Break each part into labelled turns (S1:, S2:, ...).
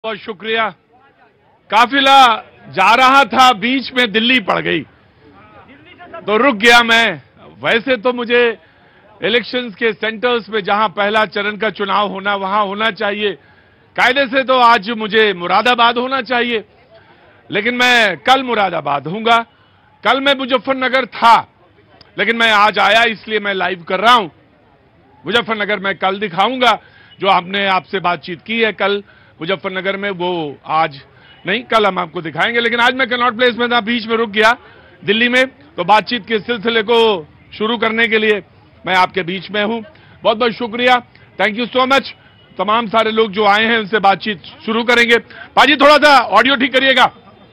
S1: बहुत शुक्रिया। काफिला जा रहा था, बीच में दिल्ली पड़ गई तो रुक गया मैं। वैसे तो मुझे इलेक्शंस के सेंटर्स में जहां पहला चरण का चुनाव होना वहां होना चाहिए, कायदे से तो आज मुझे मुरादाबाद होना चाहिए, लेकिन मैं कल मुरादाबाद हूंगा। कल मैं मुजफ्फरनगर था, लेकिन मैं आज आया इसलिए मैं लाइव कर रहा हूं। मुजफ्फरनगर मैं कल दिखाऊंगा, जो आपने आपसे बातचीत की है कल मुजफ्फरनगर में, वो आज नहीं, कल हम आपको दिखाएंगे। लेकिन आज मैं कनॉट प्लेस में था, बीच में रुक गया दिल्ली में, तो बातचीत के सिलसिले को शुरू करने के लिए मैं आपके बीच में हूं। बहुत बहुत शुक्रिया, थैंक यू सो मच। तमाम सारे लोग जो आए हैं उनसे बातचीत शुरू करेंगे। पाजी थोड़ा सा ऑडियो ठीक करिएगा।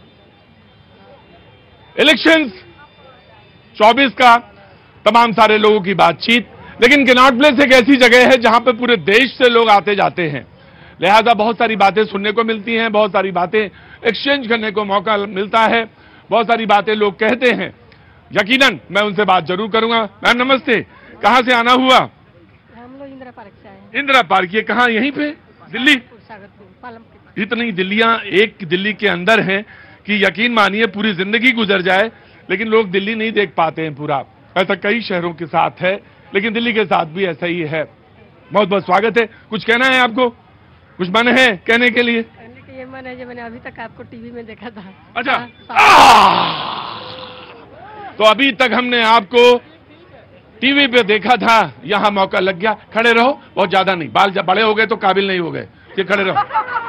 S1: इलेक्शंस 24 का तमाम सारे लोगों की बातचीत, लेकिन कनॉट प्लेस एक ऐसी जगह है जहां पे पूरे देश से लोग आते जाते हैं, लिहाजा बहुत सारी बातें सुनने को मिलती हैं, बहुत सारी बातें एक्सचेंज करने को मौका मिलता है, बहुत सारी बातें लोग कहते हैं। यकीनन मैं उनसे बात जरूर करूंगा। मैम नमस्ते, कहां से आना हुआ?
S2: हम लोग इंदिरा पार्क से आए।
S1: इंदिरा पार्क, ये कहां? यहीं पे दिल्ली? इतनी दिल्लियां एक दिल्ली के अंदर हैं कि यकीन मानिए पूरी जिंदगी गुजर जाए लेकिन लोग दिल्ली नहीं देख पाते हैं पूरा। ऐसा कई शहरों के साथ है, लेकिन दिल्ली के साथ भी ऐसा ही है। बहुत बहुत स्वागत है। कुछ कहना है आपको? कुछ मन है कहने के लिए?
S2: कहने के ये मन है जो मैंने अभी तक आपको टीवी में देखा था।
S1: अच्छा, तो अभी तक हमने आपको टीवी पे देखा था, यहां मौका लग गया। खड़े रहो, बहुत ज्यादा नहीं, बाल जब बड़े हो गए तो काबिल नहीं हो गए, ये खड़े रहो।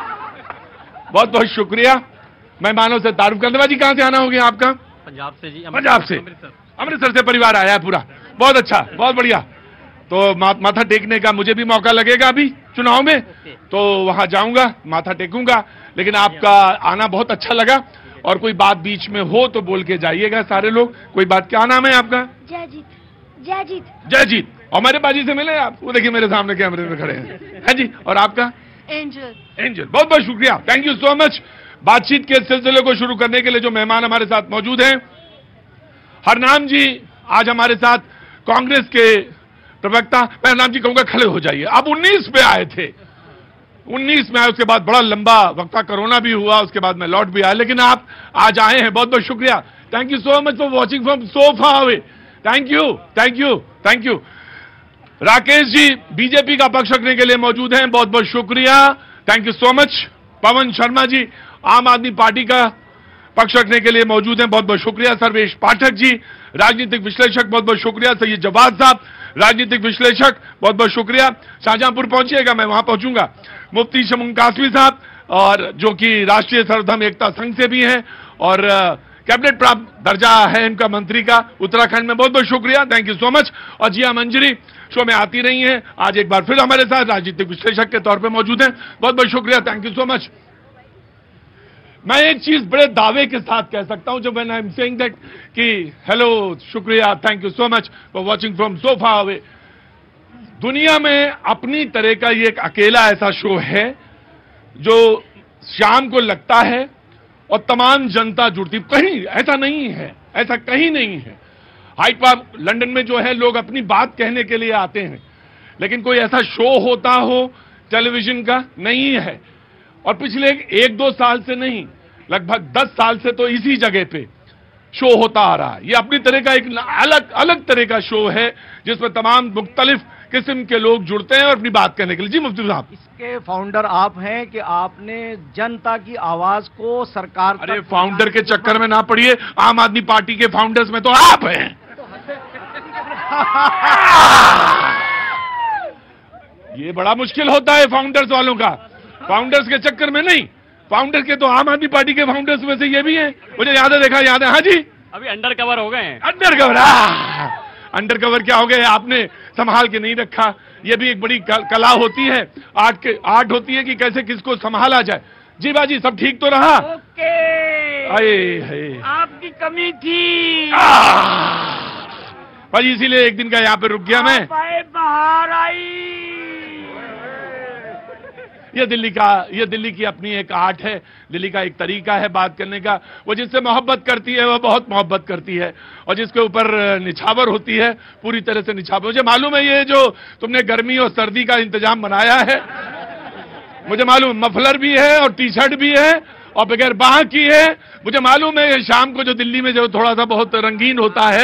S1: बहुत बहुत शुक्रिया। मेहमानों से तारुफ करने। बाजी कहां से आना हो गया आपका?
S3: पंजाब से जी।
S1: पंजाब से, अमृतसर से परिवार आया है पूरा। बहुत अच्छा, बहुत बढ़िया। तो माथा टेकने का मुझे भी मौका लगेगा अभी चुनाव में, तो वहां जाऊंगा, माथा टेकूंगा। लेकिन आपका आना बहुत अच्छा लगा, और कोई बात बीच में हो तो बोल के जाइएगा सारे लोग। कोई बात, क्या नाम है आपका?
S2: जयजीत। जयजीत।
S1: जयजीत। और मेरे बाजी से मिले आप? वो देखिए मेरे सामने कैमरे में खड़े हैं। है जी। और आपका?
S2: एंजल।
S1: एंजल। बहुत बहुत शुक्रिया, थैंक यू सो मच। बातचीत के सिलसिले को शुरू करने के लिए जो मेहमान हमारे साथ मौजूद हैं, हरनाम जी आज हमारे साथ, कांग्रेस के प्रवक्ता। मैं हरनाम जी कहूंगा खड़े हो जाइए। अब 19 पे आए थे, 19 में आए, उसके बाद बड़ा लंबा वक्ता कोरोना भी हुआ, उसके बाद मैं लौट भी आया, लेकिन आप आज आए हैं, बहुत बहुत शुक्रिया। Thank you so much for watching from so far away. Thank you, thank you, thank you. Rakesh ji BJP का पक्ष रखने के लिए मौजूद हैं, बहुत बहुत शुक्रिया, thank you so much. Pawan Sharma ji Aam Aadmi party का पक्ष रखने के लिए मौजूद हैं, बहुत बहुत शुक्रिया। सर्वेश पाठक जी राजनीतिक विश्लेषक, बहुत बहुत शुक्रिया। सैयद जवाद साहब राजनीतिक विश्लेषक, बहुत बहुत शुक्रिया। शाहजहांपुर पहुंचिएगा, मैं वहां पहुंचूंगा। मुफ्ती शमून कासमी साहब, और जो कि राष्ट्रीय सर्वधर्म एकता संघ से भी हैं, और कैबिनेट प्राप्त दर्जा है इनका मंत्री का उत्तराखंड में, बहुत बहुत शुक्रिया, थैंक यू सो मच। और जिया मंजरी शो में आती रही हैं, आज एक बार फिर हमारे साथ राजनीतिक विश्लेषक के तौर पर मौजूद हैं, बहुत बहुत शुक्रिया, थैंक यू सो मच। मैं एक चीज बड़े दावे के साथ कह सकता हूं, जब when I am saying that कि हेलो, शुक्रिया, thank you so much for watching from so far away. दुनिया में अपनी तरह का ये एक अकेला ऐसा शो है जो शाम को लगता है और तमाम जनता जुड़ती, कहीं ऐसा नहीं है, ऐसा कहीं नहीं है। हाइड पार्क लंदन में जो है, लोग अपनी बात कहने के लिए आते हैं, लेकिन कोई ऐसा शो होता हो टेलीविजन का नहीं है। और पिछले 1-2 साल से नहीं, लगभग 10 साल से तो इसी जगह पे शो होता आ रहा है। ये अपनी तरह का एक अलग अलग तरह का शो है, जिसमें तमाम मुख्तलिफ किस्म के लोग जुड़ते हैं और अपनी बात कहने के लिए। जी मुफ्ती साहब,
S3: इसके फाउंडर आप हैं कि आपने जनता की आवाज को सरकार तक।
S1: अरे फाउंडर के चक्कर में ना पड़िए, आम आदमी पार्टी के फाउंडर्स में तो आप हैं। ये बड़ा मुश्किल होता है फाउंडर्स वालों का, फाउंडर्स के चक्कर में नहीं। फाउंडर्स के तो आम आदमी पार्टी के फाउंडर्स में से ये भी हैं, मुझे याद है, देखा, याद है। हाँ जी,
S3: अभी अंडर कवर हो गए हैं।
S1: अंडर कवर, अंडर कवर क्या हो गए, आपने संभाल के नहीं रखा। ये भी एक बड़ी कला होती है, आर्ट होती है कि कैसे किसको संभाला जाए। जी बाजी, सब ठीक तो रहा?
S3: ओके,
S1: आए
S3: आपकी कमी थी
S1: भाई, इसीलिए एक दिन का यहाँ पे रुक गया मैं।
S3: बाहर आई।
S1: ये दिल्ली की अपनी एक आर्ट है, दिल्ली का एक तरीका है बात करने का। वो जिससे मोहब्बत करती है, वह बहुत मोहब्बत करती है, और जिसके ऊपर निछावर होती है, पूरी तरह से निछावर। मुझे मालूम है ये जो तुमने गर्मी और सर्दी का इंतजाम बनाया है, मुझे मालूम मफलर भी है और टी शर्ट भी है और बगैर बाह की है। मुझे मालूम है शाम को जो दिल्ली में जो थोड़ा सा बहुत रंगीन होता है,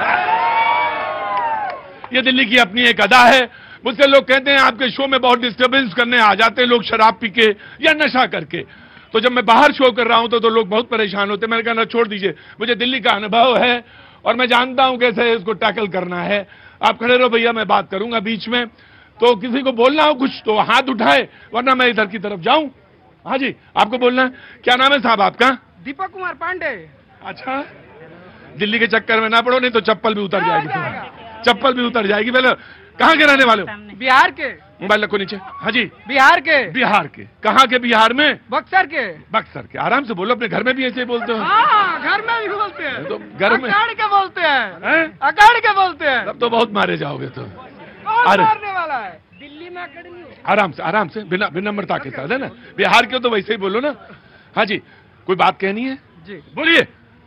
S1: ये दिल्ली की अपनी एक अदा है। मुझसे लोग कहते हैं आपके शो में बहुत डिस्टर्बेंस करने आ जाते हैं लोग शराब पी के या नशा करके। तो जब मैं बाहर शो कर रहा हूं तो लोग बहुत परेशान होते हैं। मैंने कहा ना छोड़ दीजिए, मुझे दिल्ली का अनुभव है और मैं जानता हूं कैसे इसको टैकल करना है। आप खड़े रहो भैया, मैं बात करूंगा बीच में। तो किसी को बोलना हो कुछ तो हाथ उठाए, वरना मैं इधर की तरफ जाऊं। हाँ जी, आपको बोलना है। क्या नाम है साहब आपका?
S4: दीपक कुमार पांडे।
S1: अच्छा, दिल्ली के चक्कर में ना पड़ो, नहीं तो चप्पल भी उतर जाएगी। चप्पल भी उतर जाएगी। पहले कहाँ के रहने वाले हो?
S4: बिहार के।
S1: मोबाइल रखो नीचे। हाँ जी,
S4: बिहार के।
S1: बिहार के। कहाँ के बिहार में?
S4: बक्सर के।
S1: बक्सर के। आराम से बोलो, अपने घर में भी ऐसे ही बोलते हो?
S4: हाँ, घर में भी बोलते हैं।
S1: तो घर में
S4: अकड़ के बोलते हैं,
S1: हैं?
S4: अकड़ के बोलते हैं।
S1: तब तो बहुत मारे जाओगे। तो
S4: कौन मारने वाला है? दिल्ली में अकड़ नहीं होती।
S1: आराम से बिना विनम्रता के साथ, है ना? बिहार के तो वैसे ही बोलो ना। हाँ जी, कोई बात कहनी है
S4: जी?
S1: बोलिए।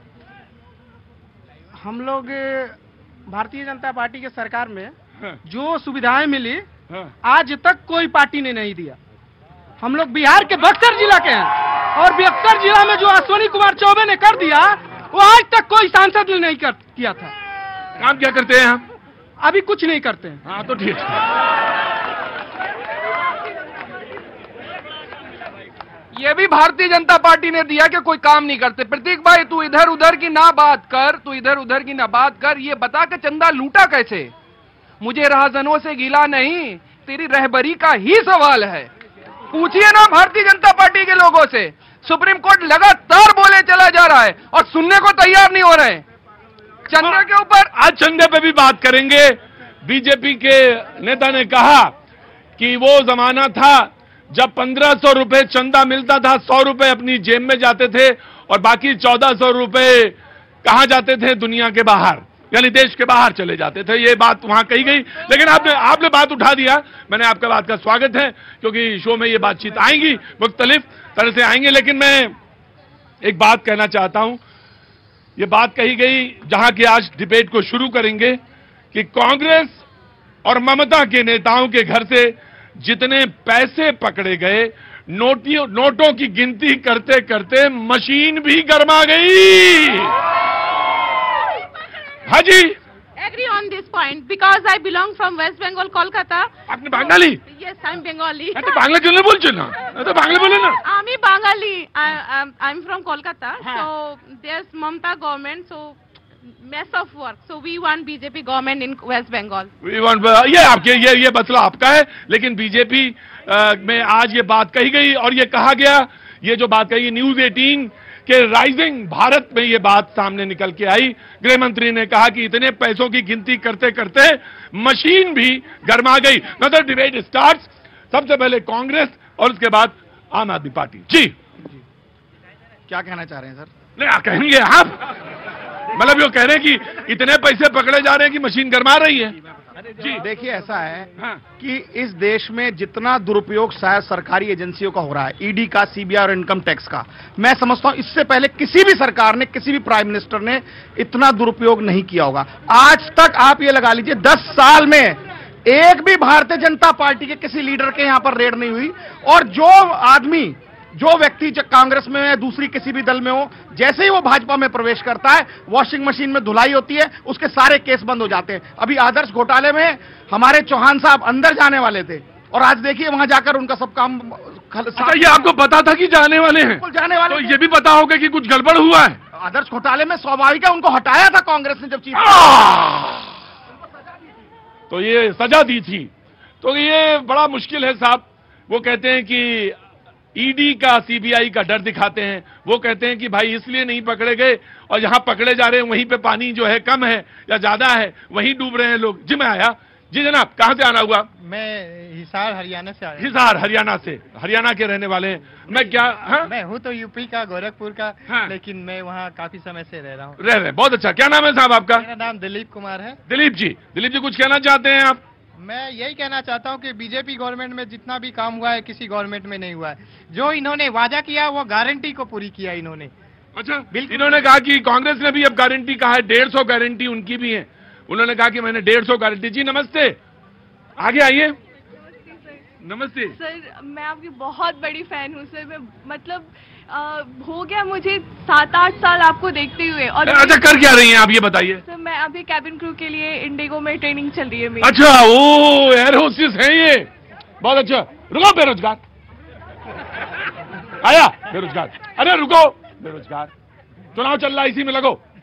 S4: हम लोग भारतीय जनता पार्टी के सरकार में
S1: हाँ,
S4: जो सुविधाएं मिली
S1: हाँ।
S4: आज तक कोई पार्टी ने नहीं दिया। हम लोग बिहार के बक्सर जिला के हैं और बक्सर जिला में जो अश्विनी कुमार चौबे ने कर दिया वो आज तक कोई सांसद ने नहीं किया था।
S1: काम क्या करते हैं हम?
S4: अभी कुछ नहीं करते हैं।
S1: हाँ तो ठीक है।
S5: ये भी भारतीय जनता पार्टी ने दिया कि कोई काम नहीं करते। प्रतीक भाई, तू इधर उधर की ना बात कर, ये बता कि चंदा लूटा कैसे? मुझे राहजनों से गिला नहीं, तेरी रहबरी का ही सवाल है। पूछिए ना भारतीय जनता पार्टी के लोगों से। सुप्रीम कोर्ट लगातार बोले चला जा रहा है और सुनने को तैयार नहीं हो रहे। चंदा के ऊपर
S1: आज चंदे पे भी बात करेंगे। बीजेपी के नेता ने कहा कि वो जमाना था जब 1500 रुपए चंदा मिलता था, 100 रुपए अपनी जेब में जाते थे और बाकी 1400 रुपए कहां जाते थे? दुनिया के बाहर, यानी देश के बाहर चले जाते थे। ये बात वहां कही गई, लेकिन आपने बात उठा दिया। मैंने आपका बात का स्वागत है, क्योंकि शो में ये बातचीत आएंगी, मुख्तलिफ तरह से आएंगे। लेकिन मैं एक बात कहना चाहता हूं। ये बात कही गई जहां की आज डिबेट को शुरू करेंगे कि कांग्रेस और ममता के नेताओं के घर से जितने पैसे पकड़े गए, नोटों की गिनती करते करते मशीन भी गर्मा गई। हाँ जी,
S6: agree on this point because I belong from West Bengal, Kolkata.
S1: আপনি বাঙালি?
S6: Yes, I'm Bengali.
S1: তো বাংলা কেন বলছেন না? তো বাংলা বলেন না।
S6: আমি Bengali. I'm from Kolkata.
S1: हाँ.
S6: So there's Mamata government. So mess of work. So we want BJP government in West Bengal.
S1: ये आपके ये मसला आपका है, लेकिन बीजेपी में आज ये बात कही गई और ये कहा गया, ये जो बात कही न्यूज 18 के राइजिंग भारत में ये बात सामने निकल के आई। गृह मंत्री ने कहा कि इतने पैसों की गिनती करते करते मशीन भी गर्मा गई। मतलब डिबेट स्टार्ट्स, सबसे पहले कांग्रेस और उसके बाद आम आदमी पार्टी। जी
S3: क्या कहना चाह रहे हैं सर?
S1: नहीं कहेंगे आप, मतलब ये कह रहे हैं कि इतने पैसे पकड़े जा रहे हैं कि मशीन गरमा रही है।
S3: जी देखिए, ऐसा है
S1: हाँ।
S3: कि इस देश में जितना दुरुपयोग शायद सरकारी एजेंसियों का हो रहा है, ईडी का, सीबीआई और इनकम टैक्स का, मैं समझता हूं इससे पहले किसी भी सरकार ने, किसी भी प्राइम मिनिस्टर ने इतना दुरुपयोग नहीं किया होगा। आज तक आप ये लगा लीजिए 10 साल में एक भी भारतीय जनता पार्टी के किसी लीडर के यहां पर रेड नहीं हुई। और जो व्यक्ति कांग्रेस में है, दूसरी किसी भी दल में हो, जैसे ही वो भाजपा में प्रवेश करता है, वॉशिंग मशीन में धुलाई होती है, उसके सारे केस बंद हो जाते हैं। अभी आदर्श घोटाले में हमारे चौहान साहब अंदर जाने वाले थे और आज देखिए वहां जाकर उनका सब काम।
S1: अच्छा, ये आपको पता था कि जाने वाले हैं?
S3: जाने वाले,
S1: तो ये भी पता होगा कि कुछ गड़बड़ हुआ है।
S3: आदर्श घोटाले में स्वाभाविक है, उनको हटाया था कांग्रेस ने जब चीफ,
S1: तो ये सजा दी थी। तो ये बड़ा मुश्किल है साहब। वो कहते हैं कि ईडी का, सीबीआई का डर दिखाते हैं। वो कहते हैं कि भाई इसलिए नहीं पकड़े गए, और जहां पकड़े जा रहे हैं वहीं पे पानी जो है कम है या ज्यादा है, वहीं डूब रहे हैं लोग। जी मैं आया। जी जनाब, कहां से आना हुआ?
S7: मैं हिसार हरियाणा से आया।
S1: हिसार हरियाणा से, हरियाणा के रहने वाले हैं। मैं क्या? हाँ?
S7: मैं हूँ तो यूपी का, गोरखपुर का।
S1: हाँ?
S7: लेकिन मैं वहाँ काफी समय से रह रहा हूँ।
S1: रह रहे, बहुत अच्छा। क्या नाम है साहब आपका?
S7: मेरा नाम दिलीप कुमार है।
S1: दिलीप जी कुछ कहना चाहते हैं आप?
S7: मैं यही कहना चाहता हूँ कि बीजेपी गवर्नमेंट में जितना भी काम हुआ है किसी गवर्नमेंट में नहीं हुआ है। जो इन्होंने वादा किया वो गारंटी को पूरी किया इन्होंने।
S1: अच्छा, इन्होंने कहा कि कांग्रेस ने भी अब गारंटी कहा है, 150 गारंटी उनकी भी है। उन्होंने कहा कि मैंने 150 गारंटी। जी नमस्ते, आगे आइए। नमस्ते
S6: सर मैं आपकी बहुत बड़ी फैन हूँ सर। मैं मतलब हो गया मुझे 7-8 साल आपको देखते हुए। और
S1: अच्छा, कर क्या रही हैं आप ये बताइए?
S6: सर मैं अभी कैबिन क्रू के लिए इंडिगो में ट्रेनिंग चल रही है मेरी।
S1: अच्छा, ओ एयर होस्टेस है ये, बहुत अच्छा। रुको बेरोजगार आया, बेरोजगार, अरे रुको बेरोजगार, चुनाव चल रहा है इसी में लगो।